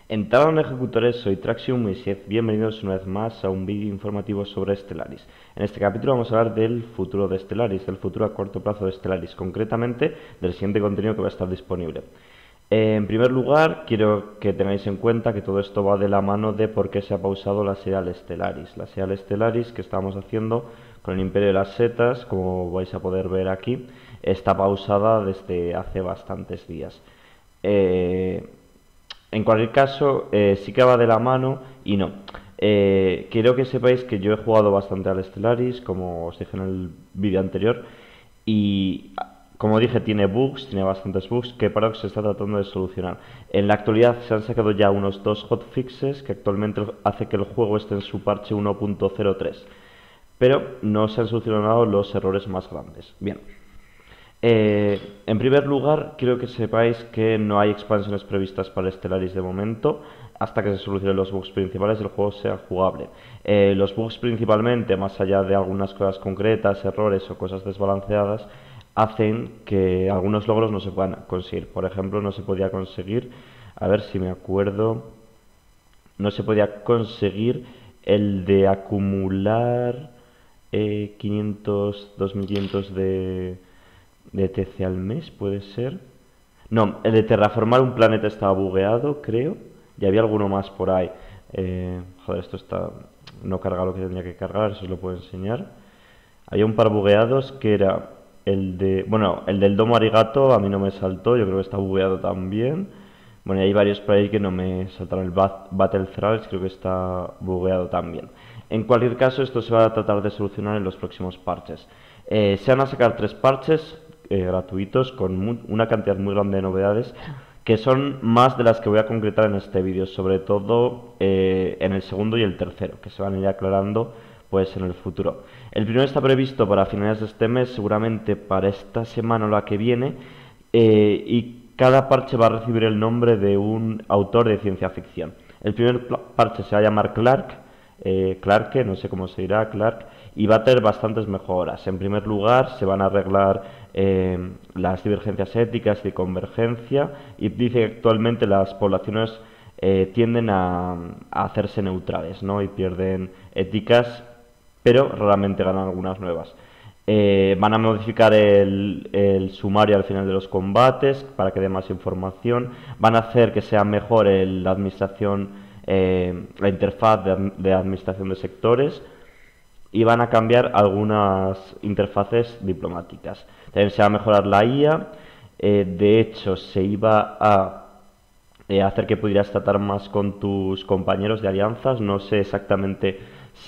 Entrada ejecutores, soy Traxium y bienvenidos una vez más a un vídeo informativo sobre Stellaris. En este capítulo vamos a hablar del futuro de Stellaris, del futuro a corto plazo de Stellaris, concretamente del siguiente contenido que va a estar disponible. En primer lugar, quiero que tengáis en cuenta que todo esto va de la mano de por qué se ha pausado la serial Stellaris. La serial Stellaris que estábamos haciendo con el Imperio de las Setas, como vais a poder ver aquí, está pausada desde hace bastantes días. En cualquier caso, sí que va de la mano y no. Quiero que sepáis que yo he jugado bastante al Stellaris, como os dije en el vídeo anterior, y como dije, tiene bugs, tiene bastantes bugs que Paradox se está tratando de solucionar. En la actualidad se han sacado ya unos 2 hotfixes que actualmente hace que el juego esté en su parche 1.03, pero no se han solucionado los errores más grandes. Bien. En primer lugar, quiero que sepáis que no hay expansiones previstas para Stellaris de momento, hasta que se solucionen los bugs principales y el juego sea jugable. Los bugs principalmente, más allá de algunas cosas concretas, errores o cosas desbalanceadas, hacen que algunos logros no se puedan conseguir. Por ejemplo, no se podía conseguir, a ver si me acuerdo, no se podía conseguir el de acumular 500, 2500 de TC al mes, puede ser. No, el de terraformar un planeta estaba bugueado, creo. Y había alguno más por ahí. Joder, esto está... No carga lo que tendría que cargar, eso os lo puedo enseñar. Había un par bugueados que era el de... Bueno, el del domo arigato a mí no me saltó, yo creo que está bugueado también. Bueno, y hay varios por ahí que no me saltaron. El Battle Thralls creo que está bugueado también. En cualquier caso, esto se va a tratar de solucionar en los próximos parches. Se van a sacar 3 parches gratuitos con una cantidad muy grande de novedades que son más de las que voy a concretar en este vídeo, sobre todo en el segundo y el tercero, que se van a ir aclarando pues en el futuro. El primero está previsto para finales de este mes, seguramente para esta semana o la que viene, y cada parche va a recibir el nombre de un autor de ciencia ficción. El primer parche se va a llamar Clarke, no sé cómo se dirá, Clark, y va a tener bastantes mejoras. En primer lugar, se van a arreglar las divergencias éticas y convergencia, y dice que actualmente las poblaciones tienden a hacerse neutrales, ¿no? Y pierden éticas, pero raramente ganan algunas nuevas. Van a modificar el sumario al final de los combates para que dé más información. Van a hacer que sea mejor la administración, la interfaz de administración de sectores, y van a cambiar algunas interfaces diplomáticas. También se va a mejorar la IA. De hecho, se iba a hacer que pudieras tratar más con tus compañeros de alianzas. No sé exactamente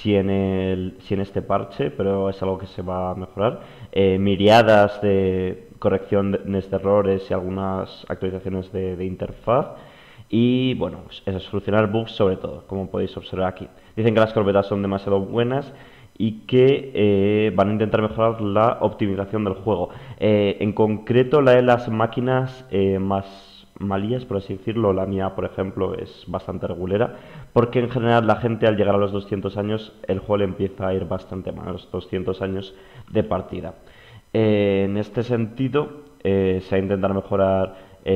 si en este parche, pero es algo que se va a mejorar. Miriadas de correcciones de errores y algunas actualizaciones de interfaz. Y bueno, pues eso, solucionar bugs sobre todo, como podéis observar aquí. Dicen que las corbetas son demasiado buenas y que van a intentar mejorar la optimización del juego. En concreto, la de las máquinas más malías, por así decirlo, la mía, por ejemplo, es bastante regulera, porque en general la gente al llegar a los 200 años, el juego le empieza a ir bastante mal, a los 200 años de partida. En este sentido, se va a intentar mejorar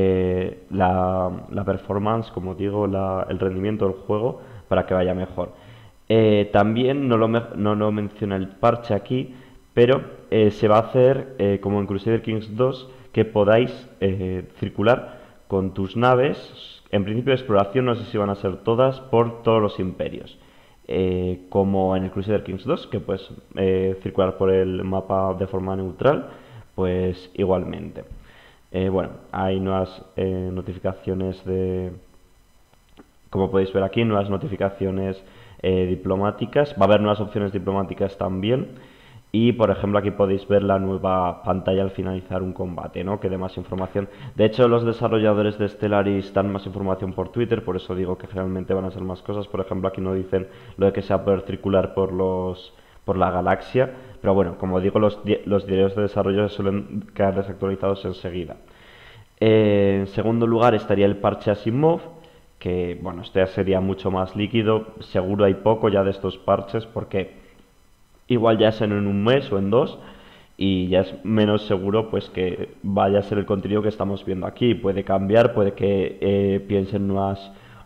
la performance, como digo, el rendimiento del juego para que vaya mejor. También no lo menciona el parche aquí, pero se va a hacer, como en Crusader Kings 2, que podáis circular con tus naves, en principio de exploración, no sé si van a ser todas, por todos los imperios. Como en el Crusader Kings 2, que puedes circular por el mapa de forma neutral, pues igualmente. Bueno, hay nuevas notificaciones como podéis ver aquí, nuevas notificaciones diplomáticas. Va a haber nuevas opciones diplomáticas también. Y por ejemplo aquí podéis ver la nueva pantalla al finalizar un combate, ¿no? Que dé más información. De hecho, los desarrolladores de Stellaris dan más información por Twitter, por eso digo que generalmente van a ser más cosas. Por ejemplo, aquí no dicen lo de que se va a poder circular por la galaxia, pero bueno, como digo, los diarios de desarrollo suelen quedar desactualizados enseguida. En segundo lugar estaría el parche Asimov, que bueno, este ya sería mucho más líquido. Seguro hay poco ya de estos parches, porque igual ya es en un mes o en dos, y ya es menos seguro pues que vaya a ser el contenido que estamos viendo aquí. Puede cambiar, puede que piensen nuevas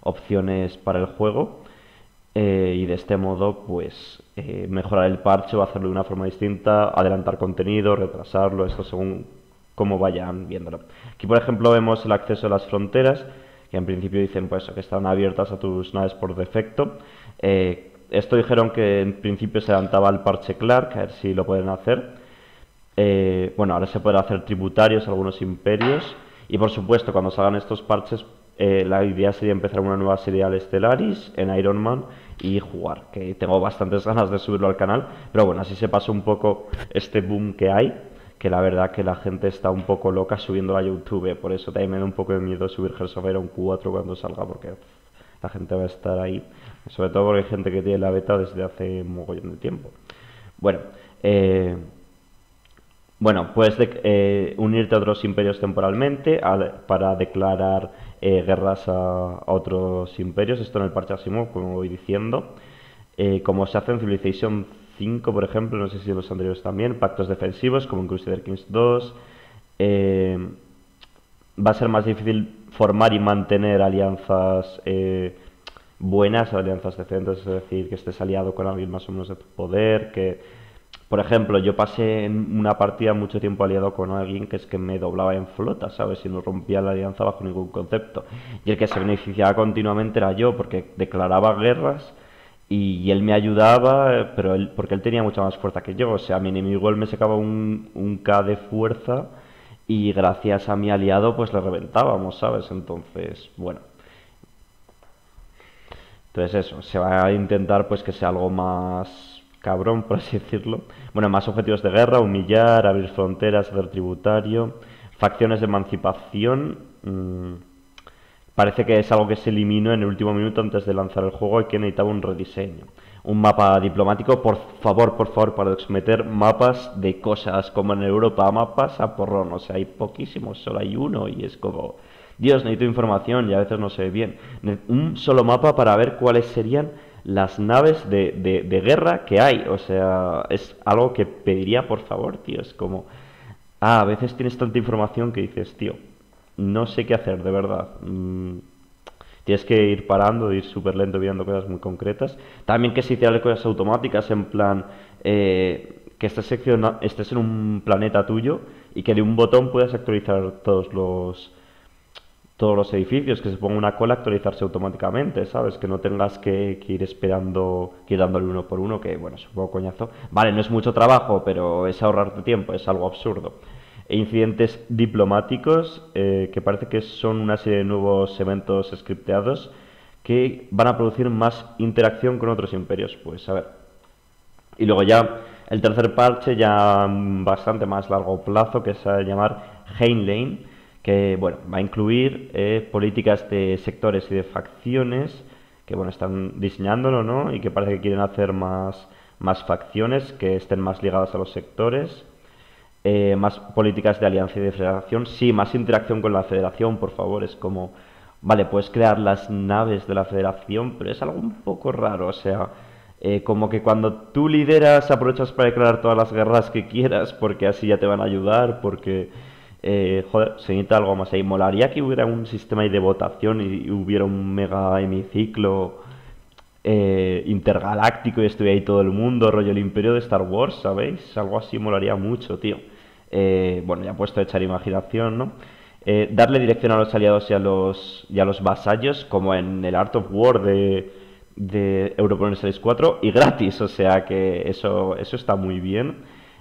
opciones para el juego. Y de este modo, pues, mejorar el parche o hacerlo de una forma distinta, adelantar contenido, retrasarlo, esto según cómo vayan viéndolo. Aquí, por ejemplo, vemos el acceso a las fronteras, que en principio dicen pues que están abiertas a tus naves por defecto. Esto dijeron que en principio se adelantaba al parche Clark, a ver si lo pueden hacer. Bueno, ahora se pueden hacer tributarios a algunos imperios. Y por supuesto, cuando salgan estos parches, la idea sería empezar una nueva serie al Stellaris en Iron Man y jugar, que tengo bastantes ganas de subirlo al canal, pero bueno, así se pasó un poco este boom que hay, que la verdad que la gente está un poco loca subiendo a YouTube, por eso también me da un poco de miedo subir Hearts of Iron 4 cuando salga, porque la gente va a estar ahí, sobre todo porque hay gente que tiene la beta desde hace un mogollón de tiempo. Bueno, puedes unirte a otros imperios temporalmente para declarar guerras a otros imperios. Esto en el parche Asimov, como voy diciendo. Como se hace en Civilization 5, por ejemplo, no sé si en los anteriores también, pactos defensivos, como en Crusader Kings 2. Va a ser más difícil formar y mantener alianzas buenas, alianzas decentes, es decir, que estés aliado con alguien más o menos de tu poder, por ejemplo, yo pasé en una partida mucho tiempo aliado con alguien que es que me doblaba en flota, ¿sabes? Y no rompía la alianza bajo ningún concepto. Y el que se beneficiaba continuamente era yo, porque declaraba guerras y él me ayudaba, porque él tenía mucha más fuerza que yo. O sea, mi enemigo él me sacaba un K de fuerza y gracias a mi aliado pues le reventábamos, ¿sabes? Entonces, bueno. Entonces eso, se va a intentar pues que sea algo más cabrón, por así decirlo. Bueno, más objetivos de guerra, humillar, abrir fronteras, hacer tributario, facciones de emancipación. Parece que es algo que se eliminó en el último minuto antes de lanzar el juego y que necesitaba un rediseño. Un mapa diplomático, por favor, para meter mapas de cosas, como en Europa, mapas a porrón. O sea, hay poquísimos, solo hay uno y es como... Dios, necesito información y a veces no se ve bien. Un solo mapa para ver cuáles serían las naves de guerra que hay. O sea, es algo que pediría por favor, tío. Es como... a veces tienes tanta información que dices, tío, no sé qué hacer, de verdad. Tienes que ir parando, ir súper lento viendo cosas muy concretas. También que se hicieran cosas automáticas en plan... que estés en un planeta tuyo y que de un botón puedas actualizar todos los edificios, que se ponga una cola a actualizarse automáticamente, ¿sabes? Que no tengas que ir esperando, que ir dándole uno por uno, que bueno, es un poco coñazo. Vale, no es mucho trabajo, pero es ahorrarte tiempo, es algo absurdo. E incidentes diplomáticos, que parece que son una serie de nuevos eventos scripteados que van a producir más interacción con otros imperios. Pues a ver. Y luego ya el tercer parche, ya bastante más largo plazo, que se va a llamar Heinlein, que bueno, va a incluir políticas de sectores y de facciones, que bueno, están diseñándolo, ¿no? Y que parece que quieren hacer más facciones que estén más ligadas a los sectores, más políticas de alianza y de federación, sí, más interacción con la federación, por favor, es como, vale, puedes crear las naves de la federación, pero es algo un poco raro, o sea, como que cuando tú lideras aprovechas para declarar todas las guerras que quieras, porque así ya te van a ayudar, porque... joder, se necesita algo más ahí. Molaría que hubiera un sistema ahí de votación y hubiera un mega hemiciclo intergaláctico y estuviera ahí todo el mundo, rollo el Imperio de Star Wars, ¿sabéis? Algo así molaría mucho, tío. Bueno, ya he puesto a echar imaginación, ¿no? Darle dirección a los aliados y a los vasallos, como en el Art of War de Europa Universalis 4, y gratis, o sea que eso está muy bien.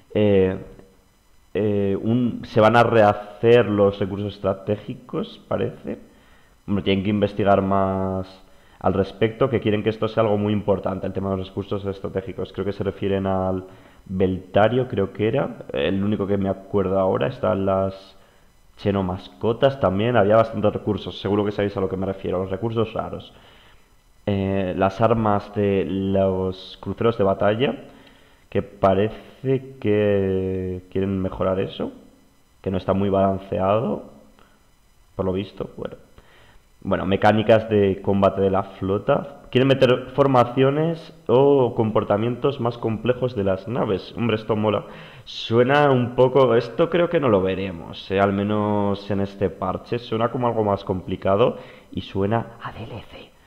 Se van a rehacer los recursos estratégicos, parece. Hombre, tienen que investigar más al respecto, que quieren que esto sea algo muy importante, el tema de los recursos estratégicos. Creo que se refieren al Beltario, creo que era, el único que me acuerdo ahora. Están las xenomascotas también, había bastantes recursos, seguro que sabéis a lo que me refiero, los recursos raros. Las armas de los cruceros de batalla, que parece que quieren mejorar eso, que no está muy balanceado, por lo visto. Bueno, mecánicas de combate de la flota. Quieren meter formaciones o comportamientos más complejos de las naves. Hombre, esto mola. Suena un poco... Esto creo que no lo veremos, al menos en este parche. Suena como algo más complicado y suena a DLC.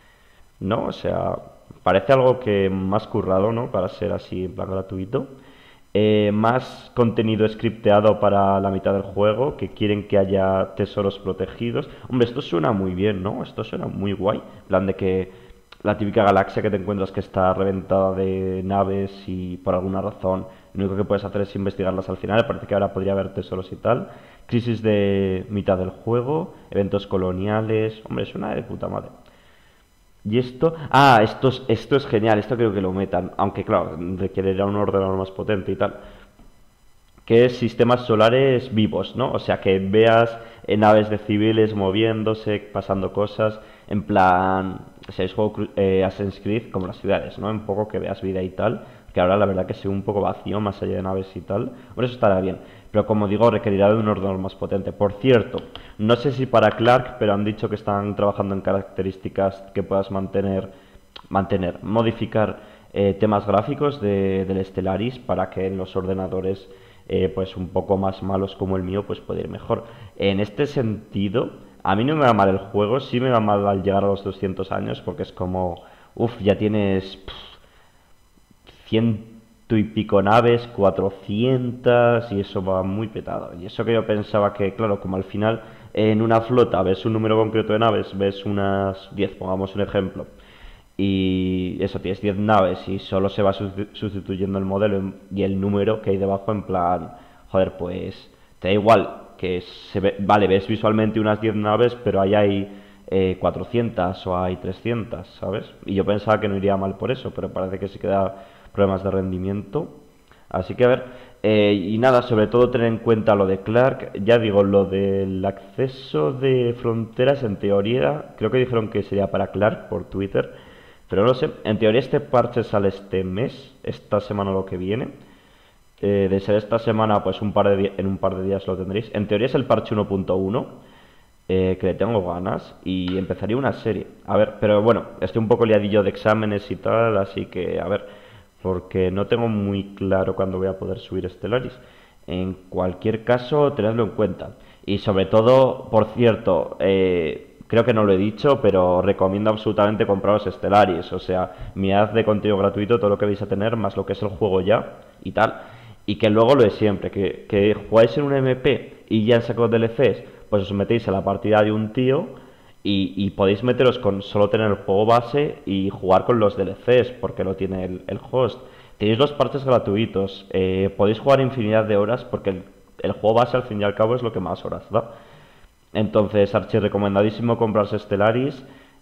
¿no? O sea, parece algo que más currado, ¿no? Para ser así en plan gratuito. Más contenido scripteado para la mitad del juego, que quieren que haya tesoros protegidos. Hombre, esto suena muy bien, ¿no? Esto suena muy guay. En plan de que la típica galaxia que te encuentras que está reventada de naves y por alguna razón lo único que puedes hacer es investigarlas al final. Parece que ahora podría haber tesoros y tal. Crisis de mitad del juego, eventos coloniales. Hombre, suena de puta madre. Y esto, esto es genial, esto creo que lo metan, aunque claro, requerirá un ordenador más potente y tal, que es sistemas solares vivos, ¿no? O sea, que veas naves de civiles moviéndose, pasando cosas, en plan, o sea, es juego Assassin's Creed como las ciudades, ¿no? Un poco que veas vida y tal, que ahora la verdad que sea un poco vacío más allá de naves y tal, por eso estará bien. Pero como digo, requerirá de un ordenador más potente. Por cierto, no sé si para Clark, pero han dicho que están trabajando en características que puedas modificar temas gráficos del Stellaris para que en los ordenadores pues un poco más malos como el mío pues puede ir mejor. En este sentido, a mí no me va mal el juego, sí me va mal al llegar a los 200 años porque es como, uff, ya tienes ciento y pico naves, 400 y eso va muy petado. Y eso que yo pensaba que, claro, como al final en una flota ves un número concreto de naves, ves unas 10 pongamos un ejemplo, y eso, tienes 10 naves y solo se va sustituyendo el modelo y el número que hay debajo en plan, joder, pues te da igual que vale, ves visualmente unas 10 naves, pero ahí hay 400 o hay 300, ¿sabes? Y yo pensaba que no iría mal por eso, pero parece que sí que da problemas de rendimiento. Así que a ver, y nada, sobre todo tener en cuenta lo de Clark, ya digo, lo del acceso de fronteras en teoría, creo que dijeron que sería para Clark por Twitter, pero no lo sé, en teoría este parche sale este mes, esta semana o lo que viene. De ser esta semana, pues en un par de días lo tendréis. En teoría es el parche 1.1, que le tengo ganas y empezaría una serie. A ver, pero bueno, estoy un poco liadillo de exámenes y tal, así que a ver, porque no tengo muy claro cuándo voy a poder subir Stellaris. En cualquier caso, tenedlo en cuenta. Y sobre todo, por cierto, creo que no lo he dicho, pero recomiendo absolutamente compraros Stellaris. O sea, mirad de contenido gratuito todo lo que vais a tener, más lo que es el juego ya y tal. Y que luego lo de siempre, que jugáis en un MP y ya han sacado DLCs, pues os metéis a la partida de un tío y podéis meteros con solo tener el juego base y jugar con los DLCs, porque lo tiene el host. Tenéis los parches gratuitos, podéis jugar infinidad de horas, porque el juego base al fin y al cabo es lo que más horas da. Entonces, archi recomendadísimo comprarse Stellaris.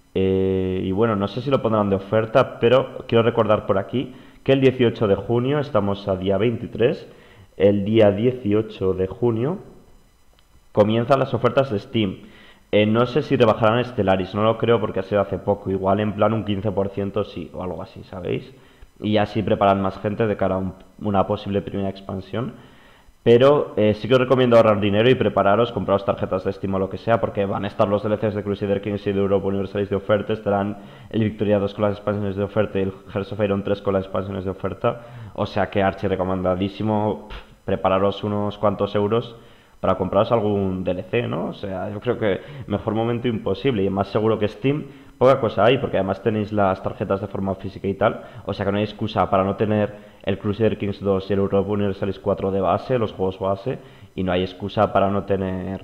Y bueno, no sé si lo pondrán de oferta, pero quiero recordar por aquí que el 18 de junio, estamos a día 23, el día 18 de junio comienzan las ofertas de Steam. No sé si rebajarán Stellaris, no lo creo porque ha sido hace poco, igual en plan un 15% sí, o algo así, ¿sabéis? Y así preparan más gente de cara a una posible primera expansión. Pero sí que os recomiendo ahorrar dinero y prepararos, compraros tarjetas de Steam o lo que sea, porque van a estar los DLCs de Crusader Kings y de Europa Universalis de oferta, estarán el Victoria 2 con las expansiones de oferta y el Hearts of Iron 3 con las expansiones de oferta, o sea que archi recomendadísimo, prepararos unos cuantos euros para compraros algún DLC, ¿no? O sea, yo creo que mejor momento imposible y más seguro que Steam, poca cosa hay, porque además tenéis las tarjetas de forma física y tal, o sea que no hay excusa para no tener el Crusader Kings 2 y el Europa Universalis 4 de base, los juegos base, y no hay excusa para no tener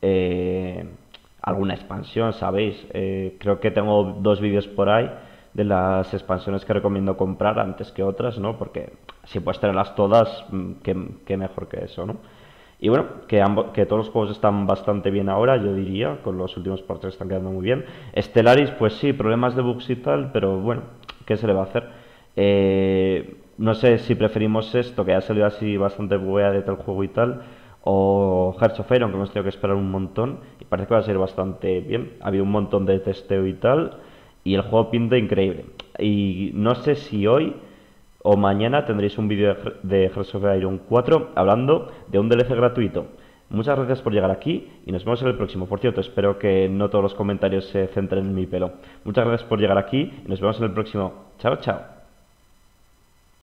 alguna expansión, ¿sabéis? Creo que tengo dos vídeos por ahí de las expansiones que recomiendo comprar antes que otras, ¿no? Porque si puedes tenerlas todas, qué mejor que eso, ¿no? Y bueno, que todos los juegos están bastante bien ahora, yo diría, con los últimos parches están quedando muy bien. Stellaris, pues sí, problemas de bugs y tal, pero bueno, ¿qué se le va a hacer? No sé si preferimos esto, que ha salido así bastante buguea de tal juego y tal, o Hearts of Iron, que hemos tenido que esperar un montón, y parece que va a ser bastante bien. Había un montón de testeo y tal, y el juego pinta increíble. Y no sé si hoy o mañana tendréis un vídeo de Hearts of Iron 4 hablando de un DLC gratuito. Muchas gracias por llegar aquí y nos vemos en el próximo. Por cierto, espero que no todos los comentarios se centren en mi pelo. Muchas gracias por llegar aquí y nos vemos en el próximo. Chao, chao.